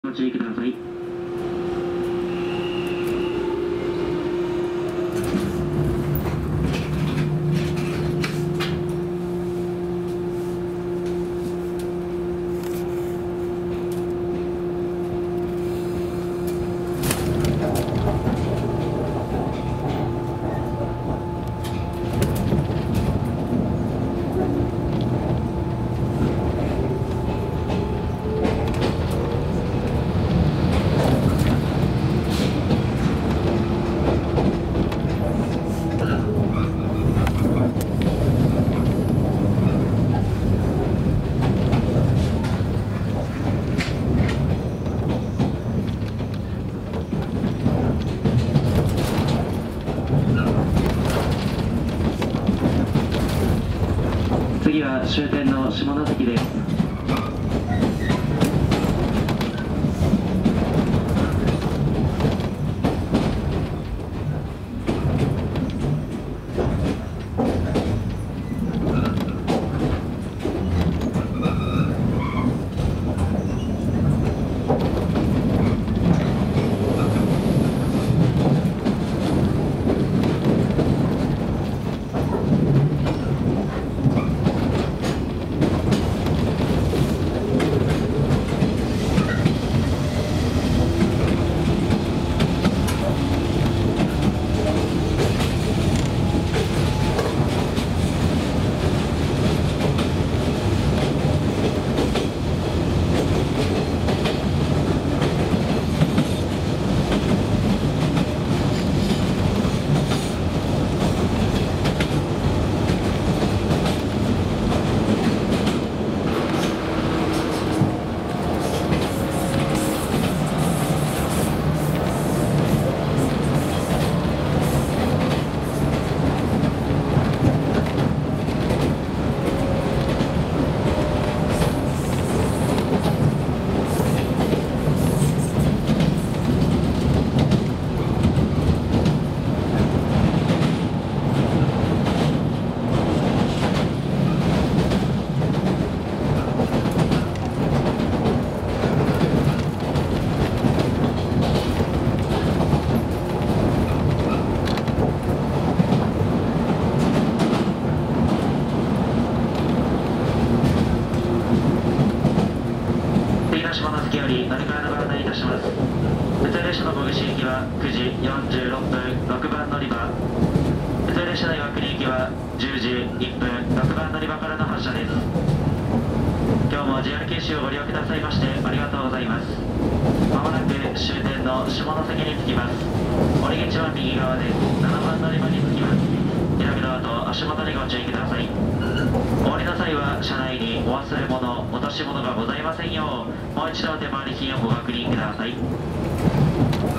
ご注意ください。次は終点の下関です。下関より乗り換えのご案内いたします。普通列車の小串行きは9時46分6番乗り場、普通列車の岩国行きは10時1分6番乗り場からの発車です。今日も JR 九州をご利用くださいましてありがとうございます。まもなく終点の下関に着きます。降り口は右側です。7番乗り場に着きます。開くドアと足元にご注意ください。お降りの際は車内にお忘れ物、落とし物がございませんよう、もう一度手回り品をご確認ください。